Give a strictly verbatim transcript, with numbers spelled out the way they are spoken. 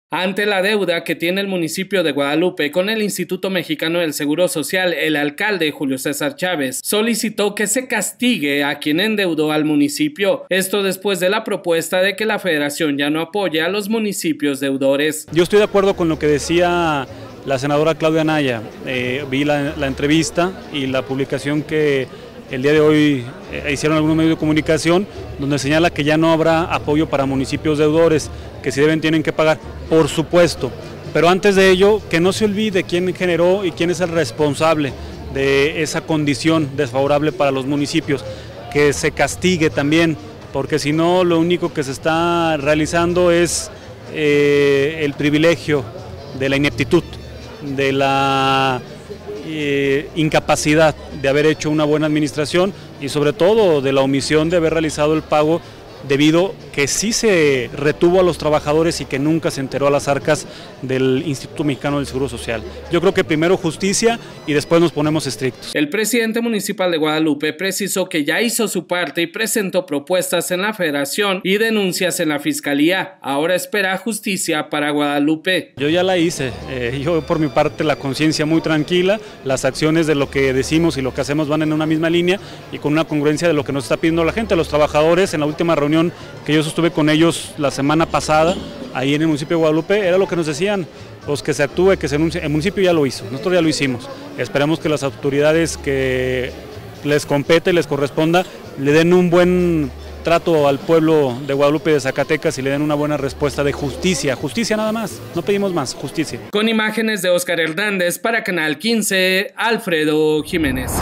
Ante la deuda que tiene el municipio de Guadalupe con el Instituto Mexicano del Seguro Social, el alcalde Julio César Chávez solicitó que se castigue a quien endeudó al municipio. Esto después de la propuesta de que la federación ya no apoya a los municipios deudores. Yo estoy de acuerdo con lo que decía la senadora Claudia Anaya. Eh, vi la, la entrevista y la publicación que el día de hoy eh, hicieron algunos medios de comunicación, donde señala que ya no habrá apoyo para municipios deudores, que si deben tienen que pagar, por supuesto. Pero antes de ello, que no se olvide quién generó y quién es el responsable de esa condición desfavorable para los municipios, que se castigue también, porque si no, lo único que se está realizando es eh, el privilegio de la ineptitud, de la eh, incapacidad de haber hecho una buena administración y sobre todo de la omisión de haber realizado el pago debido que sí se retuvo a los trabajadores y que nunca se enteró a las arcas del Instituto Mexicano del Seguro Social. Yo creo que primero justicia y después nos ponemos estrictos. El presidente municipal de Guadalupe precisó que ya hizo su parte y presentó propuestas en la federación y denuncias en la fiscalía. Ahora espera justicia para Guadalupe. Yo ya la hice, eh, yo por mi parte la conciencia muy tranquila, las acciones de lo que decimos y lo que hacemos van en una misma línea y con una congruencia de lo que nos está pidiendo la gente, los trabajadores. En la última reunión que yo sostuve con ellos la semana pasada, ahí en el municipio de Guadalupe, era lo que nos decían, pues que se actúe, que se denuncie. El municipio ya lo hizo, nosotros ya lo hicimos. Esperemos que las autoridades que les compete, les corresponda, le den un buen trato al pueblo de Guadalupe y de Zacatecas y le den una buena respuesta de justicia, justicia nada más, no pedimos más, justicia. Con imágenes de Oscar Hernández para Canal quince, Alfredo Jiménez.